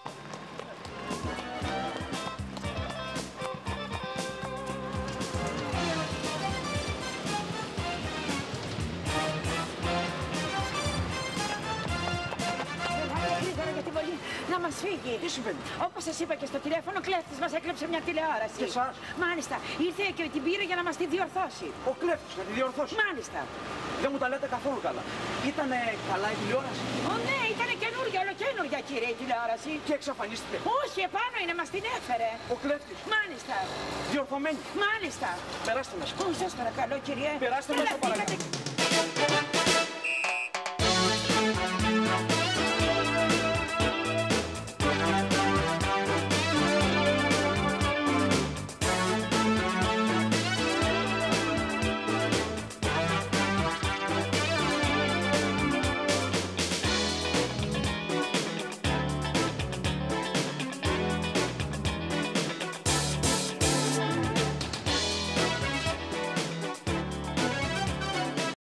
Να μας φύγει. Τι συμβαίνει? Όπως σας είπα και στο τηλέφωνο, ο κλέφτης μας έκλεψε μια τηλεόραση. Και εσάς? Μάλιστα. Ήρθε και την πήρε για να μας τη διορθώσει. Ο κλέφτης να τη διορθώσει? Μάλιστα. Δεν μου τα λέτε καθόλου καλά. Ήτανε καλά η τηλεόραση? Ναι, ήτανε καινούργια, ολοκαινούργια κύριε η τηλεόραση. Και εξαφανίστηκε? Όχι, επάνω είναι, μας την έφερε. Ο κλέφτης? Μάλιστα. Διορθωμένη? Μάλιστα. Περάστε μέσα. Σας παρακαλώ κύριε. Περάστε μέσα, παρακαλώ.